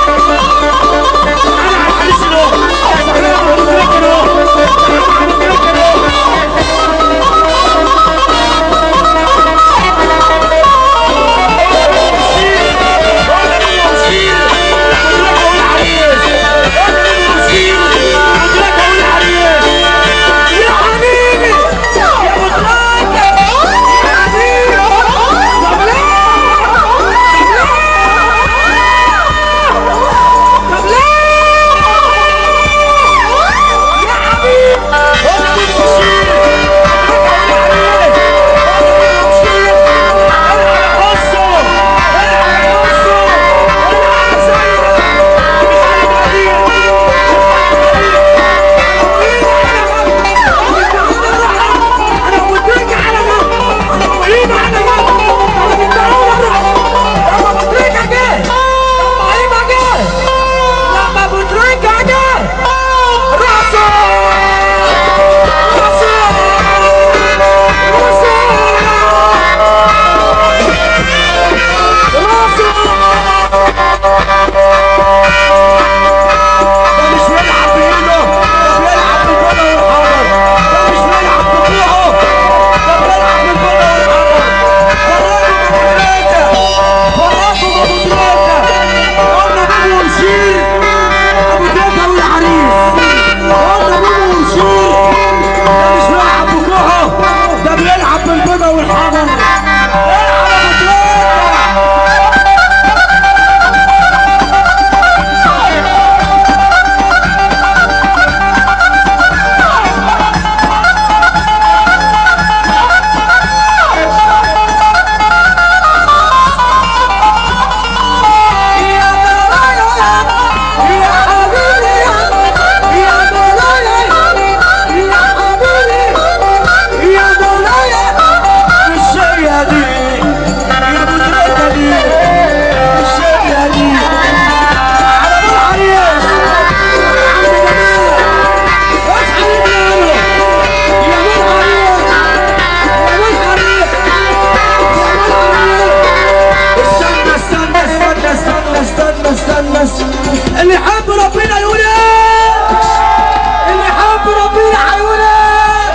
اللي يحب ربنا يقول ايه؟ اللي يحب ربنا هيقول ايه؟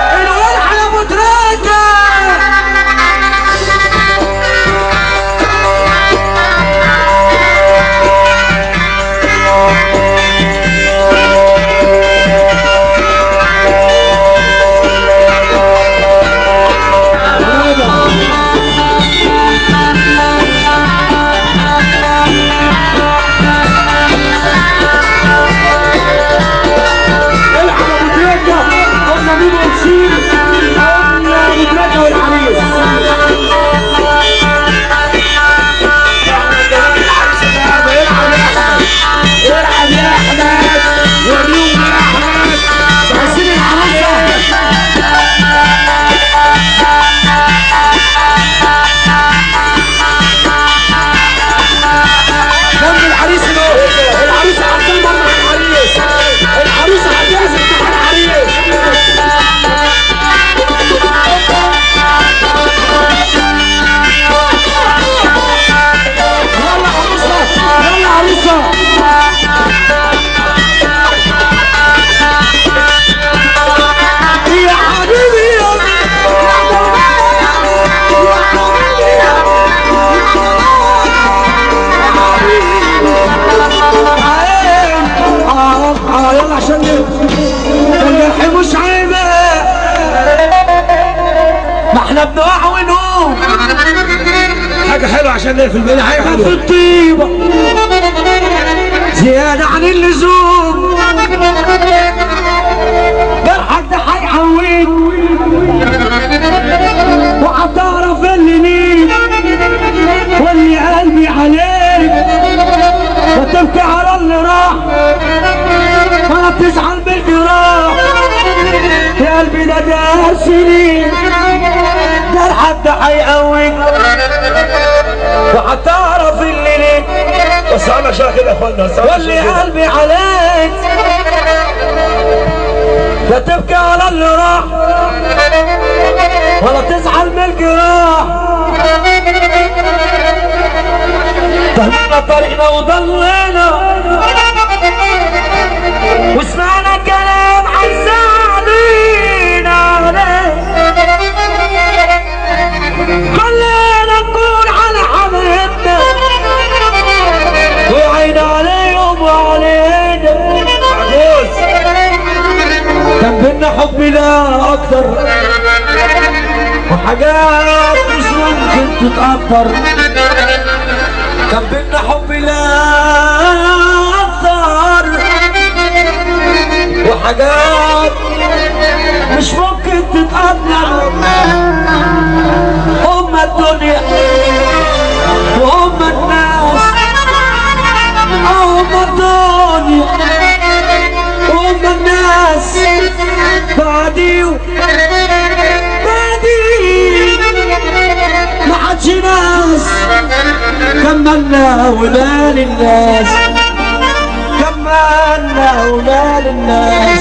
الولع يا ابو تراجع. احنا بنقع ونقوم حاجة حلوة عشان نقفل بينا حاجة حلوة في الطيبة زيادة عن اللزوم. فرحك ده هيحويك وهتعرف اللي ليك واللي قلبي عليك، وتبكي على اللي راح ولا بتزعل بالجراح. يا قلبي ده درس ليك، جرحك ده هيقويك وهتعرف اللي ليك. بس انا شوية كده يا اخوانا، واللي قلبي عليك لا تبكي على اللي راح ولا تزعل من الجراح. فهمنا طريقنا وضلينا وسمعنا كلام عن سعدينا عليه، خلينا نكون على حبيبنا وعين عليهم وعلينا. كان بينا حب لا اكتر وحاجات مش ممكن تتقدر، كان بينا حب لا اكتر وحاجات مش ممكن تتقدر. هما الدنيا وهما الناس، هما الدنيا وهما الناس، بعديهم ما عادش ناس. كملنا ومال الناس، كملنا ومال الناس.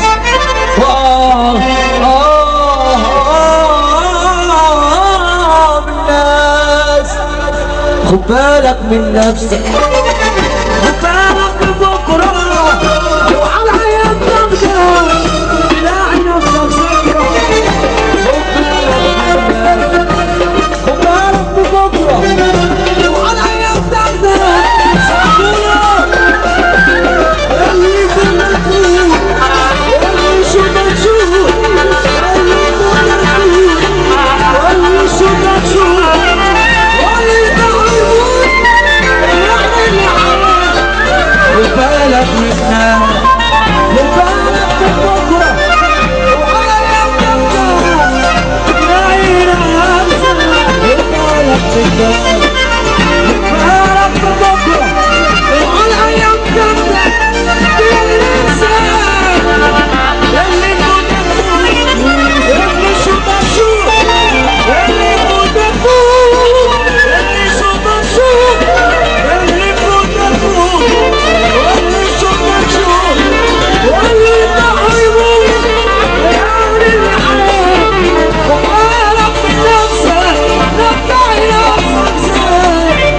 بالناس خد بالك من نفسك، خد بالك من بكره وعلى ايام تقدر تلاقي نفسك سكره. خد بالك من بكره وعلى ايام تقدر سكره. اللي كنا نقول اللي شفنا نشوف، اللي كنا نقول اللي شفنا نشوف، واللي تعرفون يعني اللي حواليك. خد بالك منا، خد بالك من بكره وعلى ايام تقدر تلاقي نفسك. خد بالك منا، خد بالك من بكره وعلى ايام تقدر تلاقي نفسك. اللي كنا نقول اللي شفنا نشوف، اللي كنا نقول اللي شفنا نشوف، اللي كنا نقول واللي شفنا نشوف، واللي تعرفون يعني اللي حواليك. وحالك من نفسك نبتعي نفسك زين.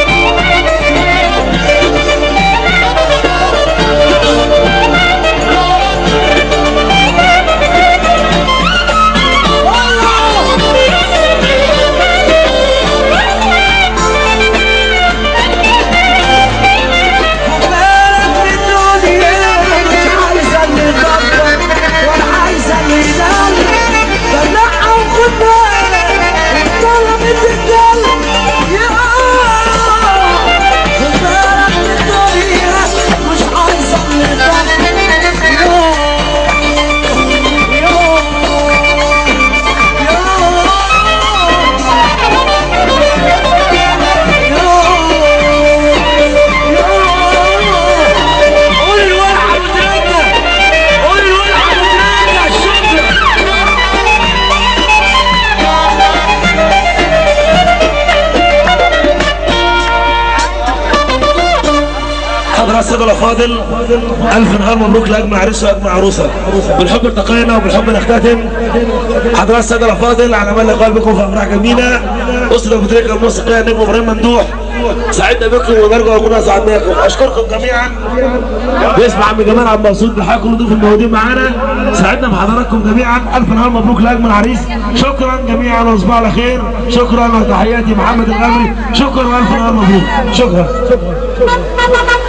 السادة الأفاضل، ألف نهار مبروك لأجمع عريس وأجمع عروسة. بالحب التقينا وبالحب نختتم. حضرات السادة الأفاضل، على أمل اللقاء بكم في أفراح جميلة. أسرة البطريقة الموسيقية النجم إبراهيم ممدوح، سعدنا بكم ونرجو أن نكون أسعدناكم. أشكركم جميعا باسم عم جمال عبد المبسوط بحق كل ضيوف الموجودين معانا. سعدنا بحضراتكم جميعا. ألف نهار مبروك لأجمل عريس. شكرا جميعا وصباح على خير. شكرا وتحياتي محمد الغامري. شكرا وألف نهار مبروك. شكرا.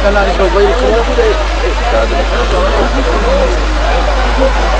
كان عليك موبايل